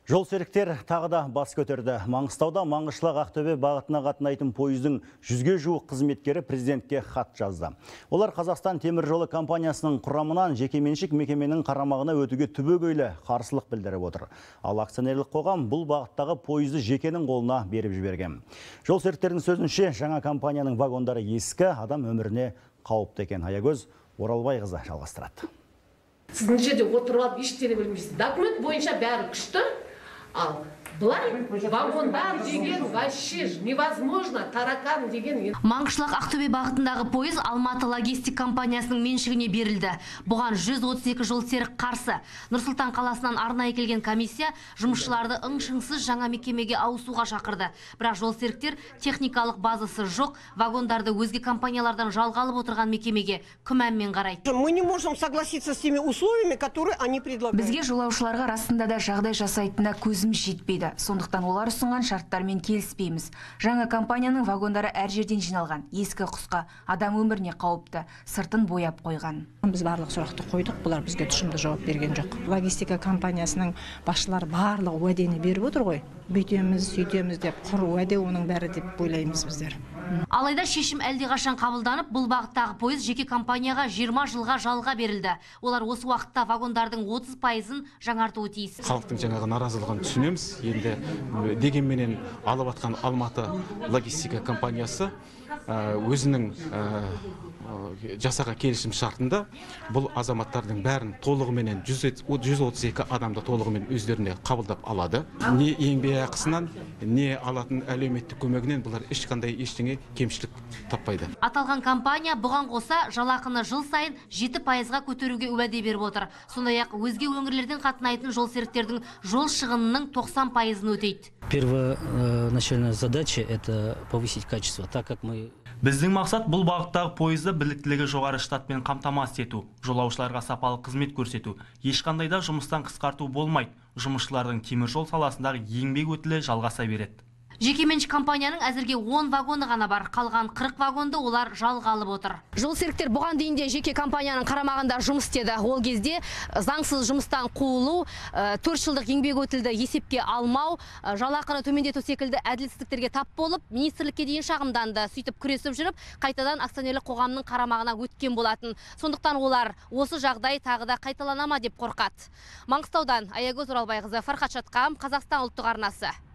Жол серіктер тағы да бас көтерді. Маңғыстауда Маңғышлақ Ақтөбе бағытына қатынайтын пойыздың 100-ге жуық қызметкері президентке хат жазды. Олар Қазақстан темір жолы компаниясының құрамынан жекеменшік мекеменің қарамағына өтуге түбегейлі қарсылық білдіріп отыр. Ал акционерлік қоғам бұл бағыттағы пойызды жекенің қолына беріп жіберген. Жол серіктердің сөзінше, жаңа компанияның вагондары ескі, адам өміріне қауіпті екен. Аягөз Оралбайқызы жалғастырады. Сіз мына жерде отырып алып ештеңе білмейсіз. Документ бойынша бәрі күшті. Ал былай вагондар деген вообще невозможно, таракан деген. Маңғышлақ Ақтөбе бағытындағы пойыз Алматы логистик компаниясының меншігіне берілді. Бұған 132 жол серік қарсы. Нұрсұлтан қаласынан арнайы келген комиссия жұмысшыларды ың-шыңсыз жаңа мекемеге ауысуға шақырды. Бірақ жол серіктер техникалық базасы жоқ, вагондарды өзге компаниялардан жалға алып отырған мекемеге күмәнмен қарайды. Мы не можем согласиться с теми условиями, которые они предлагают. Бізге жолаушыларға расында да жағдай жасайтынына көзіміз жетпейді. Сондықтан олар ұсынған шарттармен келіспейміз. Жаңа компанияның вагондары әр жерден жиналған, ескі құсқа, адам өміріне қауіпті, сыртын бояп қойған. Біз барлық сұрақты қойдық, бұлар бізге тұшымды жауап берген жоқ. Логистика компаниясының басшылары барлық уәдені беріп отыр ғой. Бүйтеміз, сөйтеміз деп, құр уәде оның бәрі деп ойлаймыз біздер. Алайда шешім әлдеқашан қабылданып, бұл бағыттағы пойыз жеке компанияға 20 жылға жалға берілді. Олар осы уақытта вагондардың 30%-ын жаңартуы тиіс. Халықтың жаңағы наразылығын түсінеміз. Енді дегенменен алып атқан Алматы логистика компаниясы өзінің жасаған келісім шартында бұл азаматтардың бәрін толығыменен 132 адамды толығымен өздеріне қабылдап алады. Не еңбек ақысынан, не алатын әлеуметтік көмегінен бұлар ешқандай ештеңе кемшілік таппайды. Аталған компания бұған қоса жалақыны жыл сайын 7%-ға көтеруге уәде беріп отыр. Сондай-ақ өзге өңірлерден қатынайтын жол серіктердің жол шығынының 90%-ын өтейді. Первоначальная задача – это повысить качество, так как мы... Біздің мақсат бұл бағыттағы пойызды біліктілігі жоғары штатпен қамтамасыз ету, жолаушыларға сапалы қызмет көрсету. Ешқандай да жұмыстан қысқарту болмайды. Жұмысшылардың темір жол саласындағы еңбек өтілі жалғаса береді. Жекеменшік компанияның әзірге 10 вагоны ғана бар. Қалған 40 вагонды олар жалға алып отыр. Жол серіктер бұған дейін де жеке компанияның қарамағында жұмыс істеді. Ол кезде заңсыз жұмыстан қуылу, 4 жылдық еңбек өтілді есепке алмау, жалақыны төмендету секілді әділетсіздіктерге тап болып, министрлікке дейін шағымданды. Сөйтіп күресіп жүріп, қайтадан акционерлік қоғамның қарамағына өткен болатын. Сондықтан олар осы жағдай тағы да қайталанама деп қорқады. Маңғыстаудан Аягөз Оралбайқызы, Фархат Шатқам, Қазақстан ұлттық арнасы.